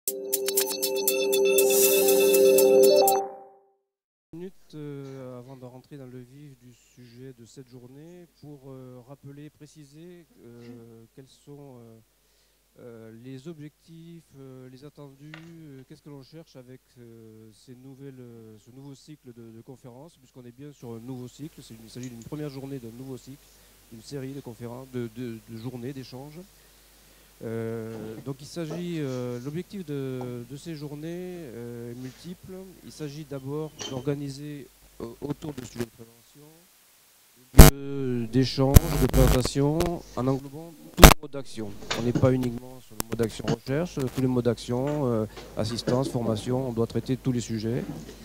Avant de rentrer dans le vif du sujet de cette journée, pour rappeler, préciser quels sont les objectifs, les attendus, qu'est-ce que l'on cherche avec ce nouveau cycle de conférences, puisqu'on est bien sur un nouveau cycle. Il s'agit d'une première journée d'un nouveau cycle, d'une série de conférences, de journées, d'échanges. Donc il s'agit, l'objectif de ces journées est multiple. Il s'agit d'abord d'organiser autour de sujets de prévention, d'échanges, de présentation, en englobant tous les modes d'action. On n'est pas uniquement sur le mode d'action recherche, tous les modes d'action, assistance, formation, on doit traiter tous les sujets.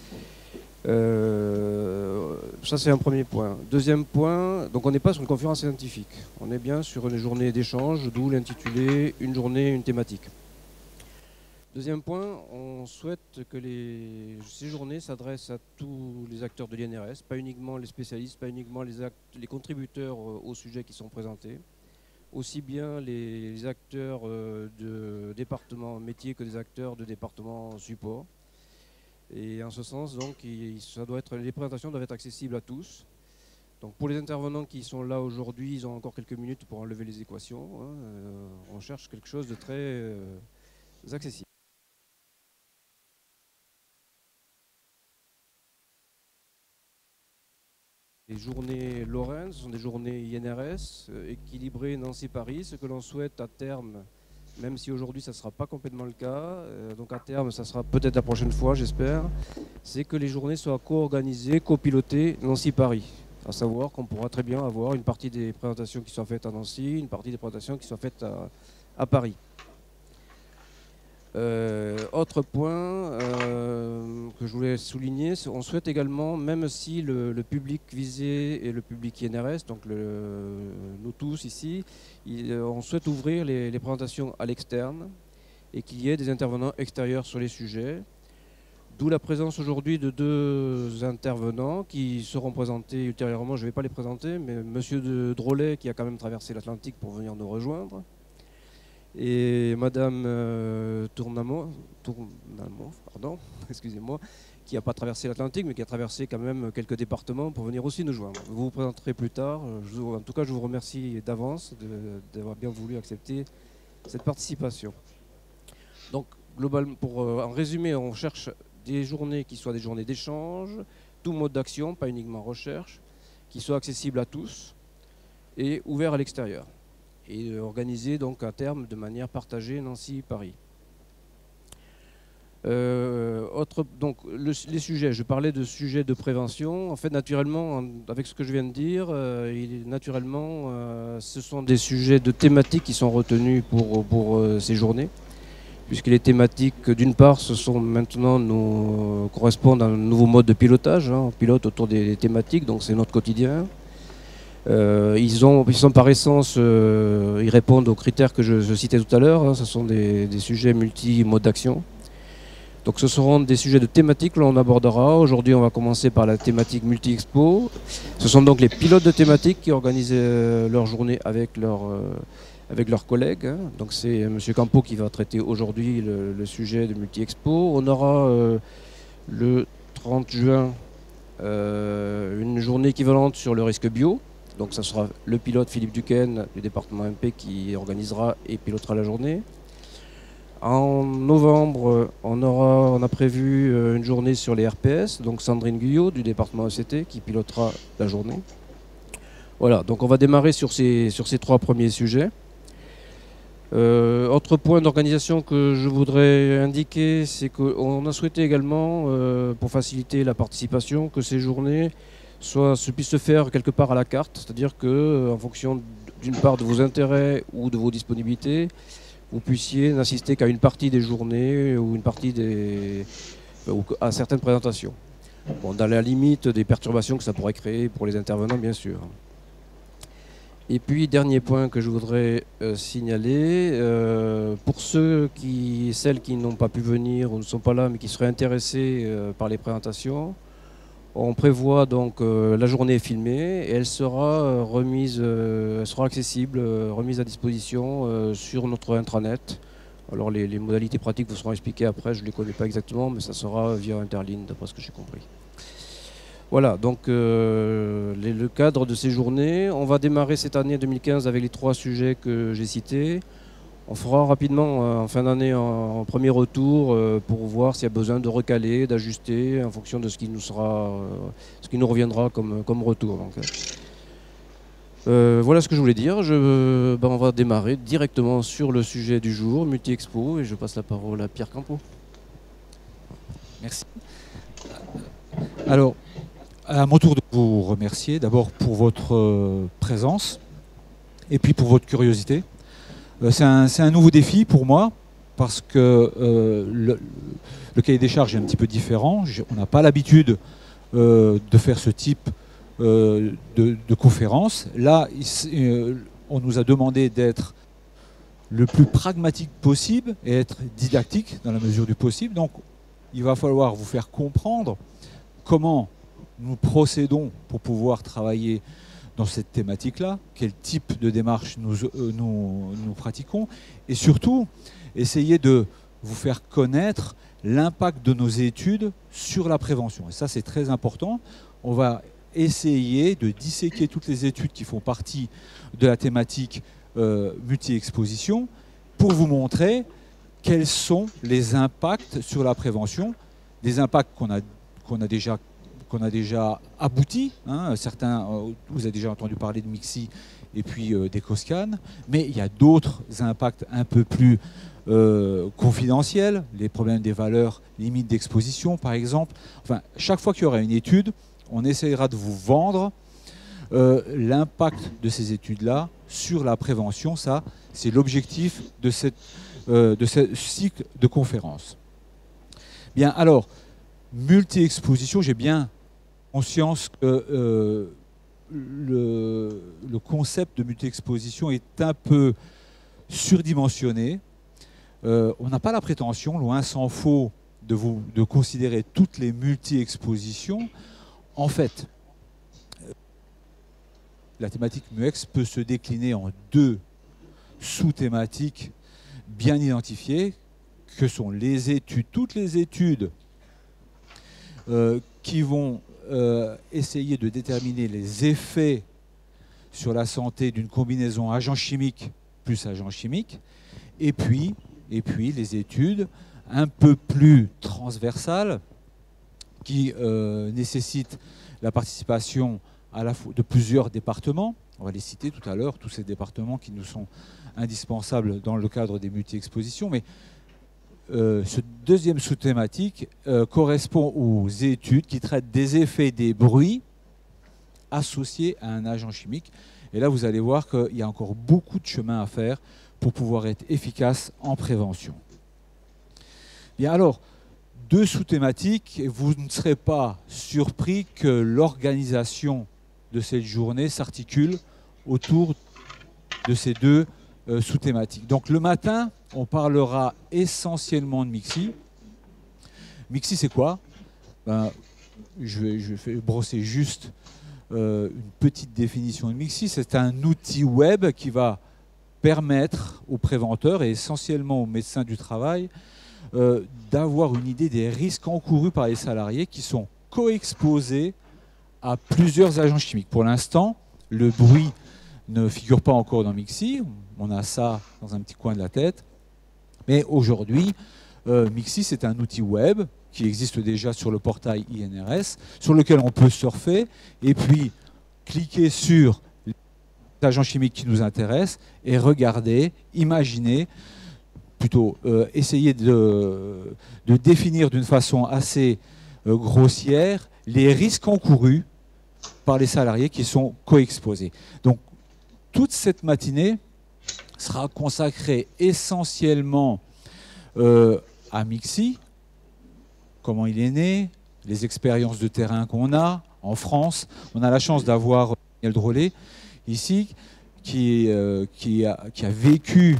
Ça c'est un premier point. Deuxième point, donc on n'est pas sur une conférence scientifique, on est bien sur une journée d'échange, d'où l'intitulé Une journée, une thématique. Deuxième point, on souhaite que ces journées s'adressent à tous les acteurs de l'INRS, pas uniquement les spécialistes, pas uniquement les contributeurs aux sujets qui sont présentés, aussi bien les acteurs de département métier que des acteurs de département support. Et en ce sens, donc, les présentations doivent être accessibles à tous. Donc, pour les intervenants qui sont là aujourd'hui, ils ont encore quelques minutes pour enlever les équations. On cherche quelque chose de très accessible. Les journées Lorraine, ce sont des journées INRS, équilibrées Nancy-Paris. Ce que l'on souhaite à terme, même si aujourd'hui ça ne sera pas complètement le cas, donc à terme ça sera peut-être la prochaine fois, j'espère, c'est que les journées soient co-organisées, copilotées Nancy-Paris. À savoir qu'on pourra très bien avoir une partie des présentations qui soient faites à Nancy, une partie des présentations qui soient faites à Paris. Autre point que je voulais souligner, on souhaite également, même si le public visé est le public INRS, donc nous tous ici, on souhaite ouvrir les présentations à l'externe et qu'il y ait des intervenants extérieurs sur les sujets. D'où la présence aujourd'hui de deux intervenants qui seront présentés ultérieurement. Je ne vais pas les présenter, mais Monsieur de Drolet qui a quand même traversé l'Atlantique pour venir nous rejoindre. Et Madame Tournamont, excusez-moi, qui n'a pas traversé l'Atlantique, mais qui a traversé quand même quelques départements pour venir aussi nous joindre. Vous vous présenterez plus tard. En tout cas, je vous remercie d'avance d'avoir bien voulu accepter cette participation. Donc, globalement, en résumé, on cherche des journées qui soient des journées d'échange, tout mode d'action, pas uniquement recherche, qui soient accessibles à tous et ouverts à l'extérieur. Et organisé donc à terme de manière partagée Nancy-Paris. Donc les sujets, je parlais de sujets de prévention. En fait, naturellement, avec ce que je viens de dire, ce sont des sujets de thématiques qui sont retenus pour ces journées, puisque les thématiques, d'une part, correspondent à un nouveau mode de pilotage. On pilote autour des thématiques, donc c'est notre quotidien. Ils sont par essence, ils répondent aux critères que je citais tout à l'heure. Ce sont des sujets multi-modes d'action. Donc ce seront des sujets de thématiques que l'on abordera. Aujourd'hui, on va commencer par la thématique multi-expo. Ce sont donc les pilotes de thématiques qui organisent leur journée avec leurs collègues. Donc c'est M. Campo qui va traiter aujourd'hui le sujet de multi-expo. On aura le 30 juin une journée équivalente sur le risque bio. Donc ça sera le pilote Philippe Duquesne du département MP qui organisera et pilotera la journée. En novembre, on a prévu une journée sur les RPS, donc Sandrine Guyot du département ECT qui pilotera la journée. Voilà, donc on va démarrer sur ces trois premiers sujets. Autre point d'organisation que je voudrais indiquer, c'est qu'on a souhaité également, pour faciliter la participation, que ces journées puissent se faire quelque part à la carte, c'est-à-dire qu'en fonction d'une part de vos intérêts ou de vos disponibilités, vous puissiez n'assister qu'à une partie des journées ou à certaines présentations. Bon, dans la limite des perturbations que ça pourrait créer pour les intervenants, bien sûr. Et puis, dernier point que je voudrais signaler, pour celles qui n'ont pas pu venir ou ne sont pas là, mais qui seraient intéressés par les présentations, on prévoit donc la journée est filmée et elle sera accessible, remise à disposition sur notre intranet. Alors les modalités pratiques vous seront expliquées après, je ne les connais pas exactement, mais ça sera via Interline, d'après ce que j'ai compris. Voilà, donc le cadre de ces journées, on va démarrer cette année 2015 avec les 3 sujets que j'ai cités. On fera rapidement en fin d'année un premier retour pour voir s'il y a besoin de recaler, d'ajuster en fonction de ce qui nous reviendra comme retour. Donc, voilà ce que je voulais dire. On va démarrer directement sur le sujet du jour, Multi-Expo, et je passe la parole à Pierre Campo. Merci. Alors, à mon tour de vous remercier d'abord pour votre présence et puis pour votre curiosité. C'est un nouveau défi pour moi parce que le cahier des charges est un petit peu différent. On n'a pas l'habitude de faire ce type de conférence. Là, on nous a demandé d'être le plus pragmatique possible et être didactique dans la mesure du possible. Donc, il va falloir vous faire comprendre comment nous procédons pour pouvoir travailler dans cette thématique-là, quel type de démarche nous pratiquons, et surtout, essayer de vous faire connaître l'impact de nos études sur la prévention. Et ça, c'est très important. On va essayer de disséquer toutes les études qui font partie de la thématique multi-exposition pour vous montrer quels sont les impacts sur la prévention, des impacts qu'on a déjà aboutis. Hein. Certains, vous avez déjà entendu parler de MIXI et puis d'EcoScan, mais il y a d'autres impacts un peu plus confidentiels, les problèmes des valeurs limites d'exposition par exemple. Enfin, chaque fois qu'il y aura une étude, on essaiera de vous vendre l'impact de ces études-là sur la prévention. Ça, c'est l'objectif de ce cycle de conférences. Bien, alors, multi-exposition, j'ai bien conscience que le concept de multi-exposition est un peu surdimensionné. On n'a pas la prétention, loin s'en faut, de considérer toutes les multi-expositions. En fait, la thématique MUEX peut se décliner en 2 sous-thématiques bien identifiées, que sont les études, toutes les études qui vont essayer de déterminer les effets sur la santé d'une combinaison agent chimique plus agent chimique, et puis les études un peu plus transversales qui nécessitent la participation à la fois de plusieurs départements. On va les citer tout à l'heure, tous ces départements qui nous sont indispensables dans le cadre des multi-expositions, mais ce deuxième sous-thématique correspond aux études qui traitent des effets des bruits associés à un agent chimique. Et là, vous allez voir qu'il y a encore beaucoup de chemin à faire pour pouvoir être efficace en prévention. Bien alors, 2 sous-thématiques, et vous ne serez pas surpris que l'organisation de cette journée s'articule autour de ces 2 sous-thématiques. Donc le matin, on parlera essentiellement de MIXI. MIXI, c'est quoi? Je vais brosser juste une petite définition de MIXI. C'est un outil web qui va permettre aux préventeurs et essentiellement aux médecins du travail d'avoir une idée des risques encourus par les salariés qui sont co-exposés à plusieurs agents chimiques. Pour l'instant, le bruit ne figure pas encore dans MIXI. On a ça dans un petit coin de la tête. Mais aujourd'hui, MIXI, c'est un outil web qui existe déjà sur le portail INRS, sur lequel on peut surfer et puis cliquer sur les agents chimiques qui nous intéressent et regarder, imaginer, plutôt essayer de définir d'une façon assez grossière les risques encourus par les salariés qui sont co-exposés. Donc, toute cette matinée sera consacrée essentiellement à MIXI, comment il est né, les expériences de terrain qu'on a en France. On a la chance d'avoir Daniel Drolet ici, qui a vécu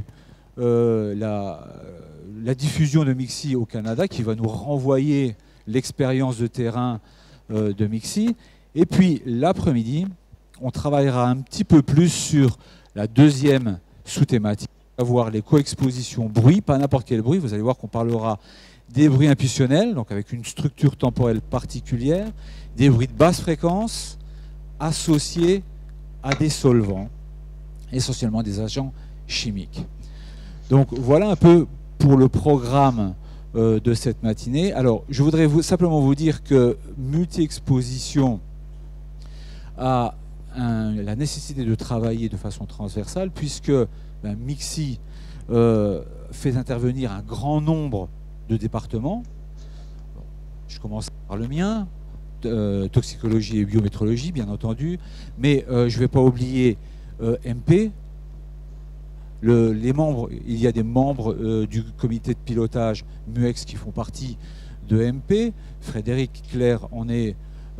la diffusion de MIXI au Canada, qui va nous renvoyer l'expérience de terrain de MIXI. Et puis l'après-midi, on travaillera un petit peu plus sur la deuxième sous-thématique, avoir les coexpositions bruit, pas n'importe quel bruit. Vous allez voir qu'on parlera des bruits impulsionnels, donc avec une structure temporelle particulière, des bruits de basse fréquence associés à des solvants, essentiellement des agents chimiques. Donc voilà un peu pour le programme de cette matinée. Alors je voudrais simplement vous dire que multi-exposition a la nécessité de travailler de façon transversale, puisque MIXI fait intervenir un grand nombre de départements. Je commence par le mien, toxicologie et biométrologie, bien entendu, mais je ne vais pas oublier MP. Les membres, il y a des membres du comité de pilotage MUEX qui font partie de MP. Frédéric Clerc en est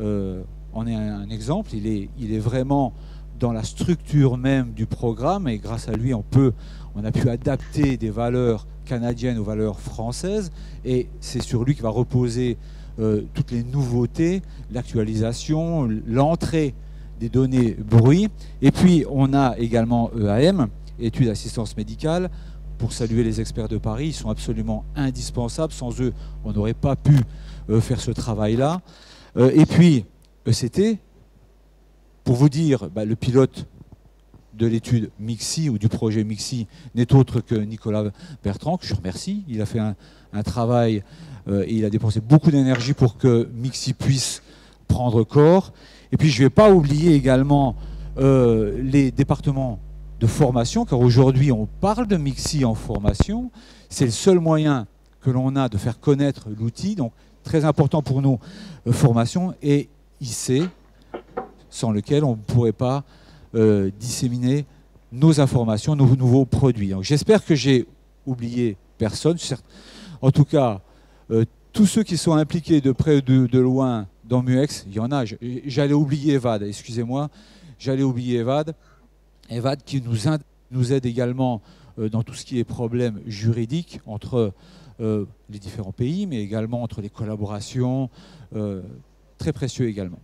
un exemple. Il est vraiment dans la structure même du programme, et grâce à lui, on a pu adapter des valeurs canadiennes aux valeurs françaises, et c'est sur lui que va reposer toutes les nouveautés, l'actualisation, l'entrée des données bruit. Et puis on a également EAM, études d'assistance médicale, pour saluer les experts de Paris. Ils sont absolument indispensables. Sans eux, on n'aurait pas pu faire ce travail-là. Et puis ECT, pour vous dire, le pilote de l'étude MIXI ou du projet MIXI n'est autre que Nicolas Bertrand, que je remercie. Il a fait un travail et il a dépensé beaucoup d'énergie pour que MIXI puisse prendre corps. Et puis je ne vais pas oublier également les départements de formation, car aujourd'hui on parle de MIXI en formation. C'est le seul moyen que l'on a de faire connaître l'outil, donc très important pour nous, formation, et IC, sans lequel on ne pourrait pas disséminer nos informations, nos nouveaux produits. J'espère que j'ai oublié personne. En tout cas, tous ceux qui sont impliqués de près ou de loin dans MUEX, il y en a. J'allais oublier EVAD, excusez-moi. J'allais oublier EVAD. EVAD qui nous aide également dans tout ce qui est problème juridique entre les différents pays, mais également entre les collaborations, très précieux également.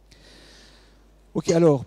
Ok, alors,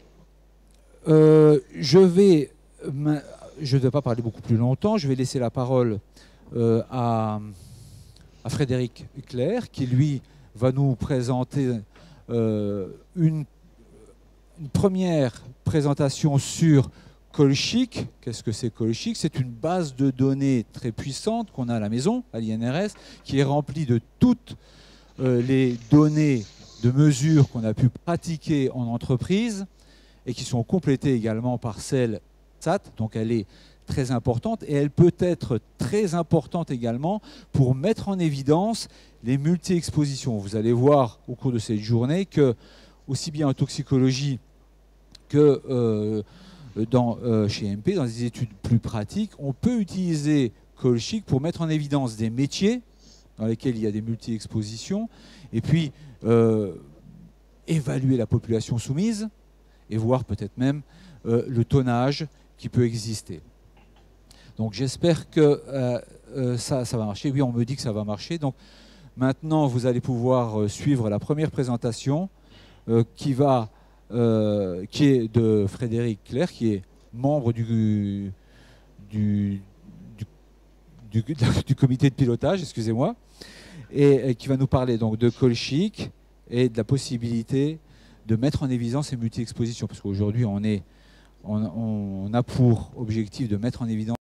je ne vais pas parler beaucoup plus longtemps, je vais laisser la parole à Frédéric Clerc, qui lui va nous présenter une première présentation sur Colchic. Qu'est-ce que c'est Colchic? C'est une base de données très puissante qu'on a à la maison, à l'INRS, qui est remplie de toutes les données de mesures qu'on a pu pratiquer en entreprise et qui sont complétées également par celles SAT. Donc elle est très importante, et elle peut être très importante également pour mettre en évidence les multi-expositions. Vous allez voir au cours de cette journée que, aussi bien en toxicologie que chez MP, dans des études plus pratiques, on peut utiliser Colchic pour mettre en évidence des métiers dans lesquels il y a des multi-expositions, et puis évaluer la population soumise et voir peut-être même le tonnage qui peut exister. Donc j'espère que ça va marcher. Oui, on me dit que ça va marcher. Donc maintenant, vous allez pouvoir suivre la première présentation qui est de Frédéric Clerc, qui est membre du comité de pilotage, excusez-moi, et qui va nous parler donc de Colchic et de la possibilité de mettre en évidence ces multi-expositions, parce qu'aujourd'hui on a pour objectif de mettre en évidence